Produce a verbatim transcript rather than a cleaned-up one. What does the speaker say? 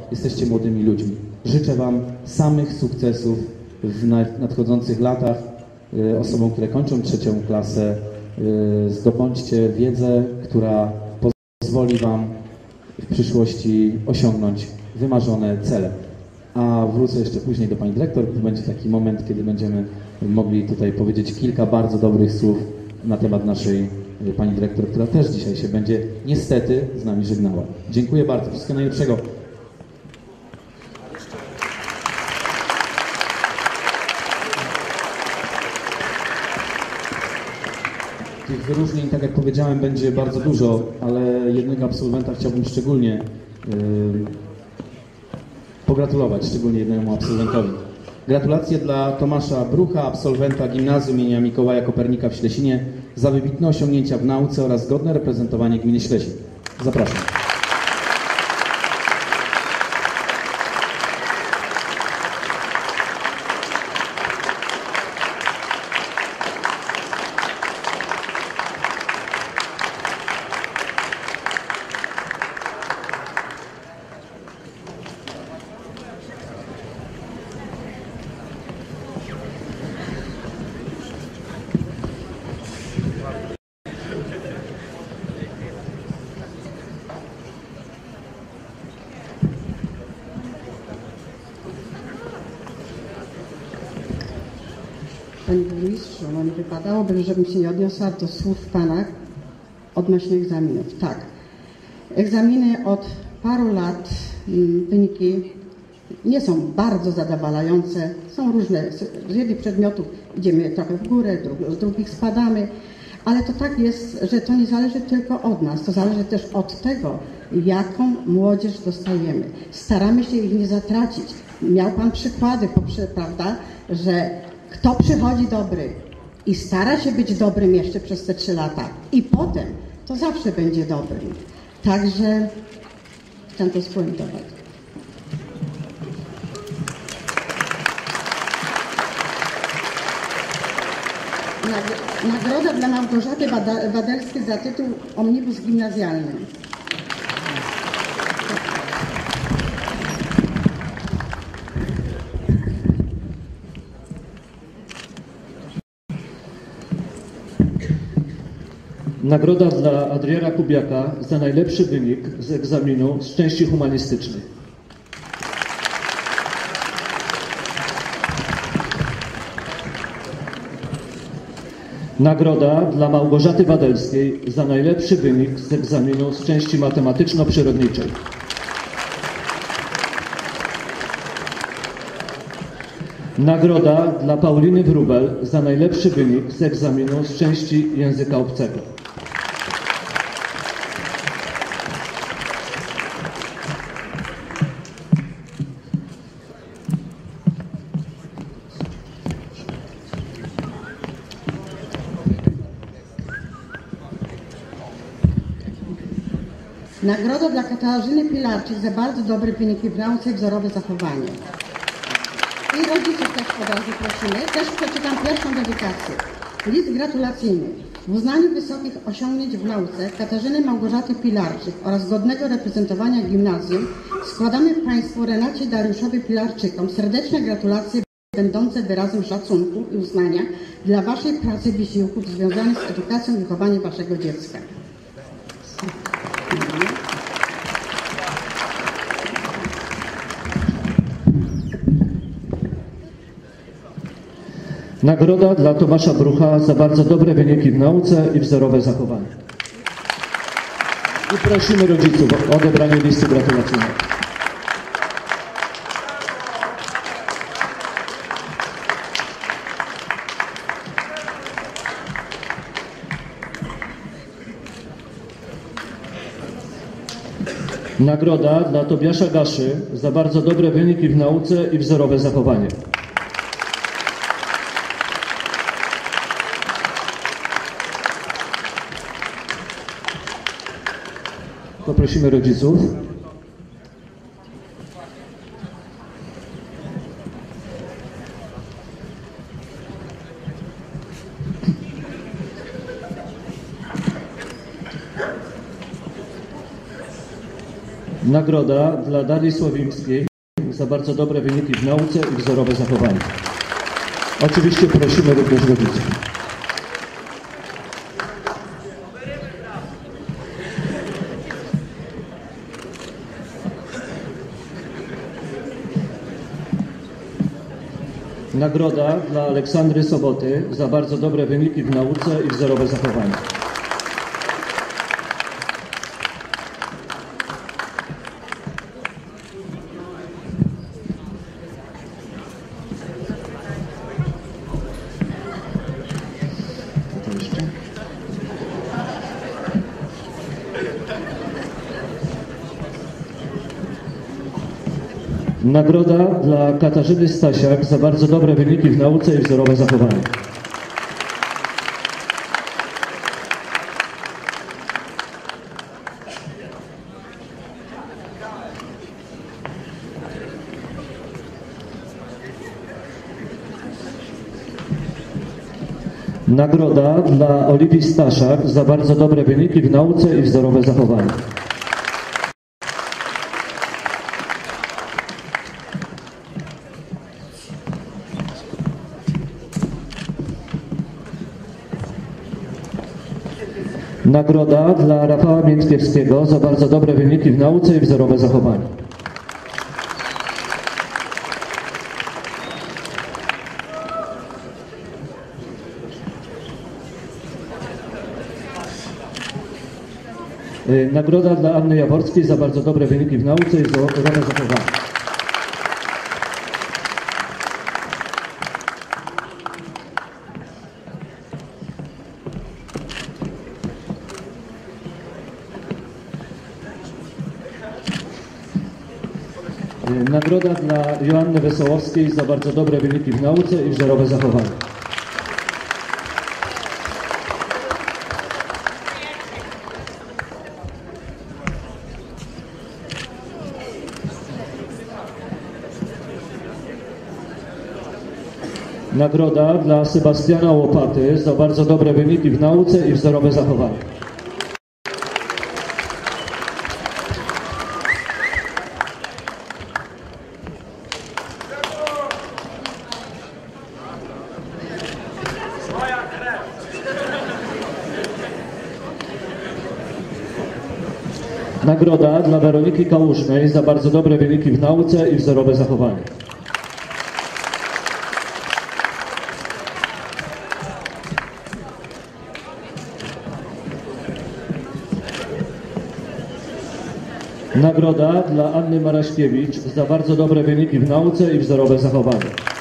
jesteście młodymi ludźmi. Życzę Wam samych sukcesów w nadchodzących latach. Osobom, które kończą trzecią klasę, zdobądźcie wiedzę, która pozwoli Wam w przyszłości osiągnąć wymarzone cele. A wrócę jeszcze później do Pani Dyrektor. To będzie taki moment, kiedy będziemy mogli tutaj powiedzieć kilka bardzo dobrych słów na temat naszej Pani Dyrektor, która też dzisiaj się będzie niestety z nami żegnała. Dziękuję bardzo. Wszystkiego najlepszego. Tych wyróżnień, tak jak powiedziałem, będzie bardzo dużo, ale jednego absolwenta chciałbym szczególnie yy, pogratulować, szczególnie jednemu absolwentowi. Gratulacje dla Tomasza Brucha, absolwenta Gimnazjum im. Mikołaja Kopernika w Ślesinie, za wybitne osiągnięcia w nauce oraz godne reprezentowanie gminy Ślesin. Zapraszam. Panie Burmistrzu, no nie wypadałoby, żebym się nie odniosła do słów Pana odnośnie egzaminów. Tak, egzaminy od paru lat, wyniki nie są bardzo zadowalające. Są różne, z jednych przedmiotów idziemy trochę w górę, z drugich spadamy, ale to tak jest, że to nie zależy tylko od nas, to zależy też od tego, jaką młodzież dostajemy. Staramy się ich nie zatracić. Miał Pan przykłady, prawda, że kto przychodzi dobry i stara się być dobrym jeszcze przez te trzy lata i potem to zawsze będzie dobrym. Także chcę to spuentować. Nagroda dla Małgorzaty Wadelskiej za tytuł Omnibus Gimnazjalny. Nagroda dla Adriana Kubiaka za najlepszy wynik z egzaminu z części humanistycznej. Nagroda dla Małgorzaty Wadelskiej za najlepszy wynik z egzaminu z części matematyczno-przyrodniczej. Nagroda dla Pauliny Wróbel za najlepszy wynik z egzaminu z części języka obcego. Nagroda dla Katarzyny Pilarczyk za bardzo dobre wyniki w nauce i wzorowe zachowanie. I rodziców też od razu prosimy. Też przeczytam pierwszą dedykację. List gratulacyjny. W uznaniu wysokich osiągnięć w nauce Katarzyny Małgorzaty Pilarczyk oraz godnego reprezentowania gimnazjum składamy Państwu Renacie i Dariuszowi Pilarczykom serdeczne gratulacje będące wyrazem szacunku i uznania dla Waszej pracy i wysiłków związanych z edukacją i wychowaniem Waszego dziecka. Nagroda dla Tomasza Brucha za bardzo dobre wyniki w nauce i wzorowe zachowanie. I prosimy rodziców o odebranie listu gratulacyjnego. Nagroda dla Tobiasza Gaszy za bardzo dobre wyniki w nauce i wzorowe zachowanie. Poprosimy rodziców. Nagroda dla Darii Słowimskiej za bardzo dobre wyniki w nauce i wzorowe zachowanie. Oczywiście prosimy również rodziców. Nagroda dla Aleksandry Soboty za bardzo dobre wyniki w nauce i wzorowe zachowanie. Nagroda dla Katarzyny Stasiak za bardzo dobre wyniki w nauce i wzorowe zachowanie. Nagroda dla Oliwii Staszak za bardzo dobre wyniki w nauce i wzorowe zachowanie. Nagroda dla Rafała Mięckiewskiego za bardzo dobre wyniki w nauce i wzorowe zachowanie. Nagroda dla Anny Jaworskiej za bardzo dobre wyniki w nauce i wzorowe zachowanie. Nagroda dla Joanny Wesołowskiej za bardzo dobre wyniki w nauce i wzorowe zachowanie. Nagroda dla Sebastiana Łopaty za bardzo dobre wyniki w nauce i wzorowe zachowanie. Nagroda dla Weroniki Kałużnej za bardzo dobre wyniki w nauce i wzorowe zachowanie. Nagroda dla Anny Maraśkiewicz za bardzo dobre wyniki w nauce i wzorowe zachowanie.